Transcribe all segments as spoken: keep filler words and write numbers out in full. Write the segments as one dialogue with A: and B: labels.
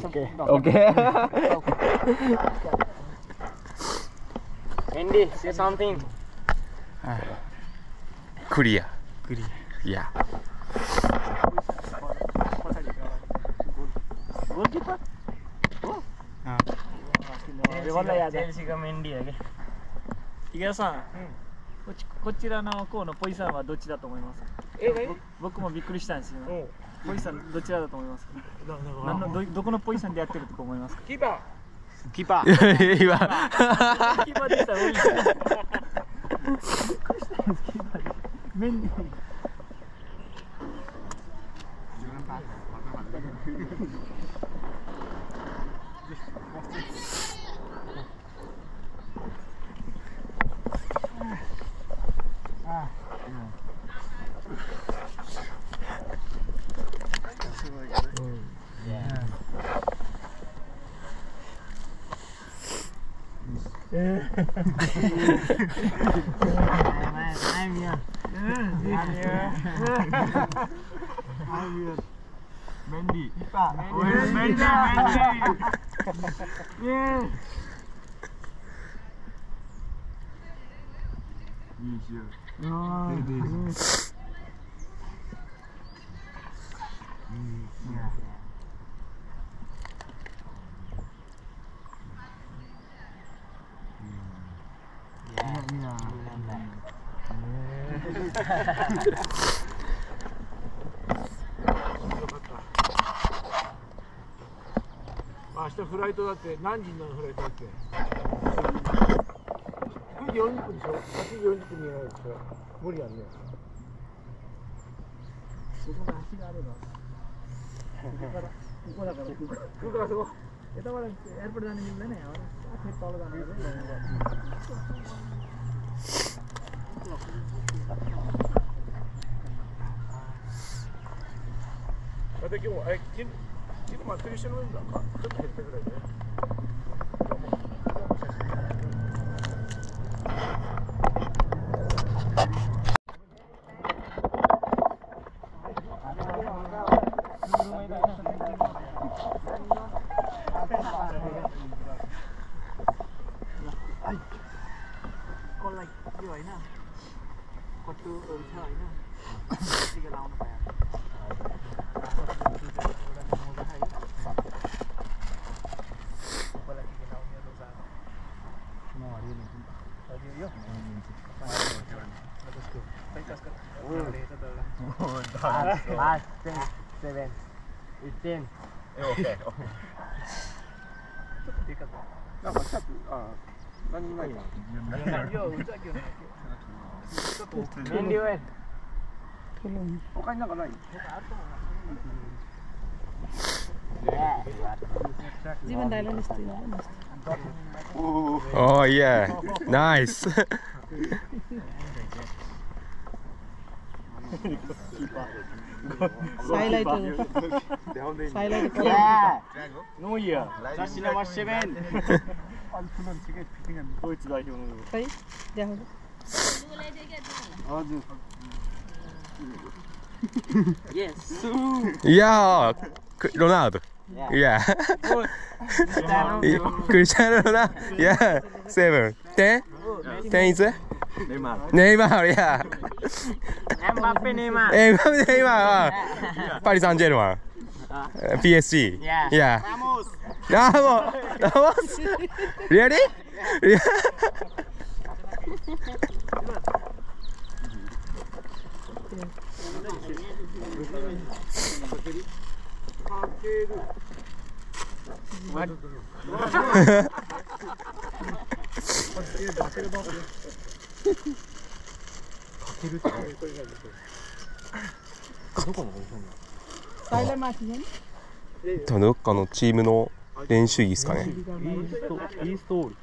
A: Okay.
B: Okay.
A: Andy, say something.
B: Clear.
A: Clear.
B: Yeah.
A: Goalkeeper? Oh. हाँ. Chelsea का Mendy है क्या?
C: 池田さん、こちこちらの子のポジションはどっちだと思いますか？
A: え、何？
C: 僕もびっくりしたんですよ。ポジションどちらだと思いますか？何のどどこのポジションでやってると思いますか？
A: キーパー。キーパー。
B: 今。
C: キーパーでした。びっくりしたんです。キーパーで。メンディー。
A: Mendy.
C: Mendy. Yeah.
D: 明日フライトだって、何時のフライトだっけ？くじよんじゅっぷんでしょ？はちじよんじゅっぷんにやらないと無理やんね。
C: ここが足があれば。ここから、ここだから。こ
D: こからそこ。
C: kita orang airport जाने मिल्दैन नि यहाँ आफै तल जानु
D: だって今日え昨日まあクリスチャンの運動かちょっと減ったぐらいで。
A: Five, six, seven, eighteen.
B: Okay.
D: なんかシャツあ何もないな。
A: Mendy 왜?
D: 他になんかない？
E: Even Thailand is still
B: Oh yeah. Nice.
E: Highlight Highlight
A: Yeah.
C: No year.
A: Jersey number seven.
C: 도이치代表の
E: Right? Yeah.
A: Yes.
B: Yeah. Ronaldo. Yeah. Cristiano Ronaldo. Yeah. Seven. Ten. Ten is
C: Neymar.
B: Neymar. Yeah.
A: Mbappe Neymar.
B: Mbappe Neymar. Paris Saint-Germain. P S G.
A: Yeah.
B: Yeah.
A: Ramos.
B: Ramos. Ramos. Really? Yeah.
E: Thailand match
B: どっかのチームの練習着ですかね。
C: イーストール。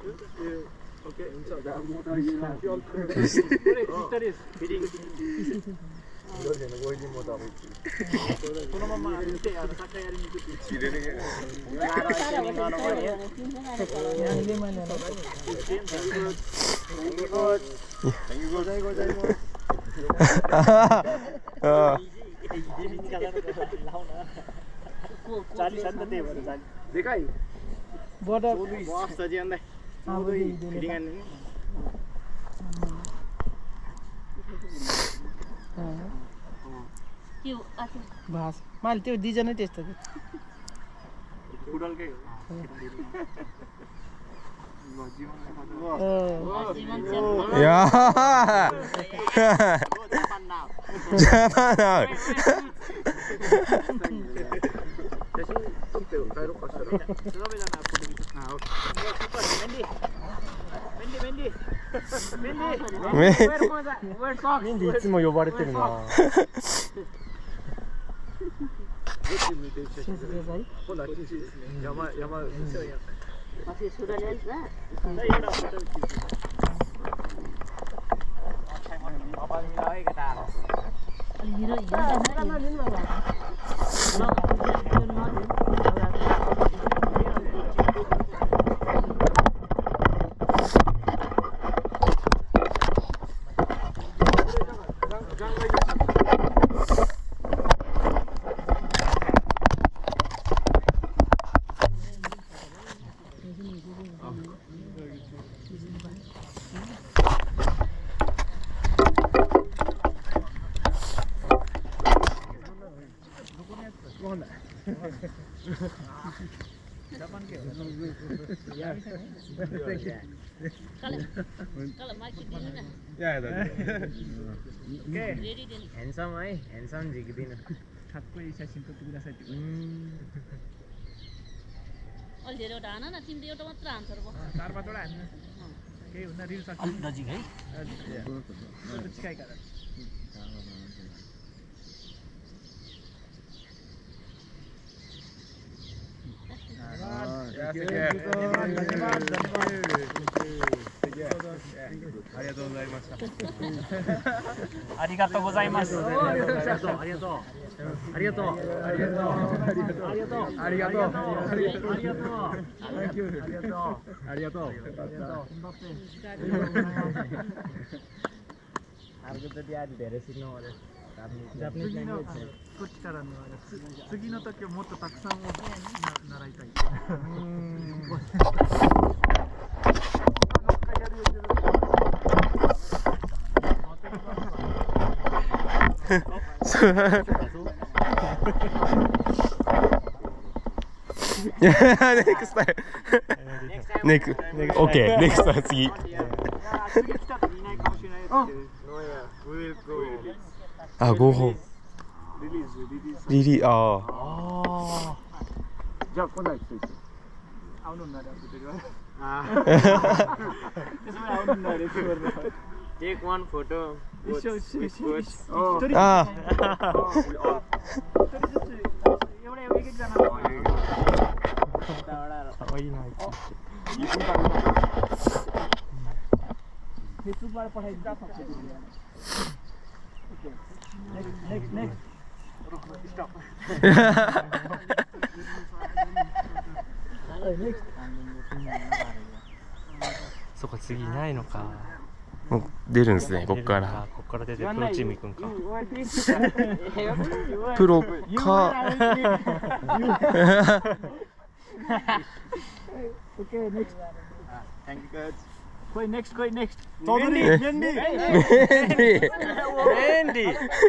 C: このまま見て、あのサッカーやりに行くって言って。चालीस अंत थे
D: でかい
E: border
A: बस त जिउँदै फिटिङ गर्ने नि
F: त्यो आथे
E: भास मैले त्यो दिजनै त्यस्तो के
D: फुटबलकै
F: जीवन चाहिँ
B: या Japan out.
C: Mindy いつも呼ばれてるな。
D: 山山
F: masih sudah lihat lah. Hero Kalau kalau masih di mana?
B: Ya, ya.
C: Oke.
F: Ready then.
A: Handsome है handsome झिक्दिन
C: ठ्याक्कै सेसन त पुरा साथी
F: अलि धेरै एउटा हान न तिमीले एउटा मात्र हान्छ र
C: चार पाँचवटा हान्नु केही हुन्न रिल सक्छ
A: अलि नजिक है
C: चिकाइ कारण
A: आरिगातो गोजाइमास आरिगातो आरिगातो आरिगातो आरिगातो
C: थ्याङ्क यू
A: आरिगातो अर्को त आज धेरै सिक्नु पर्यो Japanese language
C: こっちからのあれ次の時はもっとたくさん習いたい
B: Next time. Next. Okay. Next time. 次。
C: 次来た時いないかもしれないですけど
D: We will go release.
B: あ、合法。
D: Release, release.
B: リリー、あ
A: あ
D: じゃあ来ない人いて。
C: आउनु न रे त्यसो भए
A: आ
C: आउनु न रे त्यो गर्नु
A: टेक वन फोटो
C: स्टोरी
B: आ।
C: एउटा एक एक जना फेसबुकबाट पठाइदिँदा सक्छ ओके नेक्स्ट नेक्स्ट स्टप
G: そっか次いないのか。
B: もう出るんですね、ここから
G: あここから出てプロチーム行くんか。
B: プロか。
C: okay next
A: thank you coach
C: कोही नेक्स्ट कोही next
A: Chaudhary
C: Mindy
A: Mindy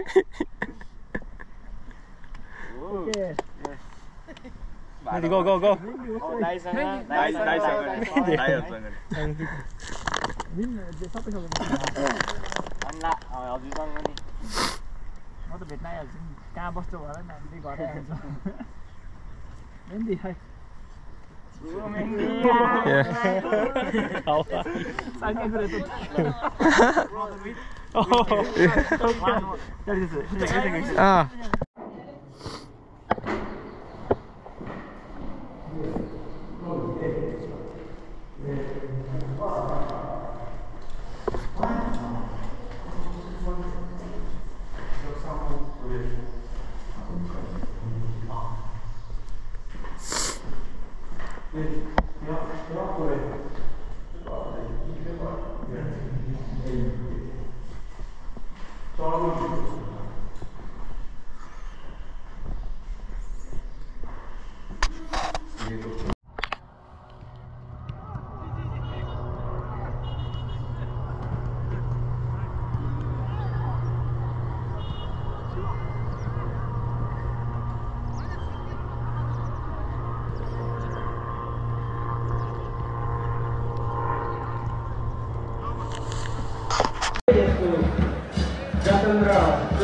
C: okay
G: Go go go.
A: दाइसँग दाइ दाइसँग दाइहरुसँग
C: विन सबै सबै
A: अन्ला हजुरसँग नि
C: म त भेट्न आइहाल्छु नि कहाँ बस्छ होला नि हामीले घर आइहाल्छ मेन्डी हाय
B: あ。
D: こ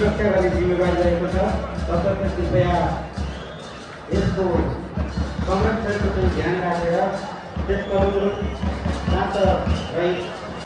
H: सुरक्षा गर्ने जिम्मेवारी रहेको छ तसर्थ कृपया यसको संरक्षणको चाहिँ ध्यान राखेर त्यसको अनुरूप शान्त रही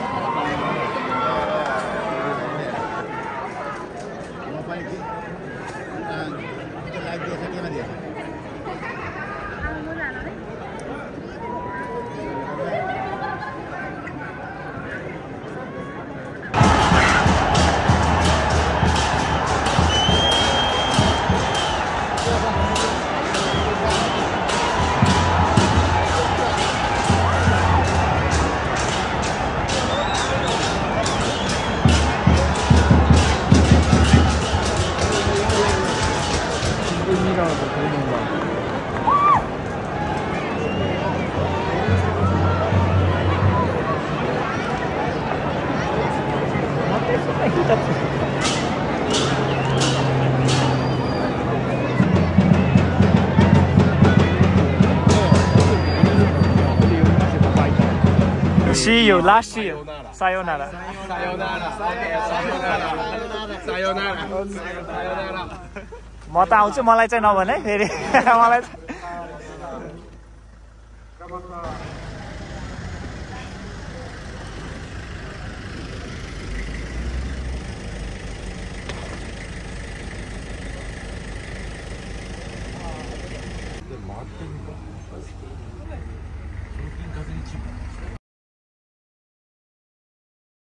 C: See you, last see you. Sayonara. म त आउँछु मलाई चाहिँ नभने फेरि मलाई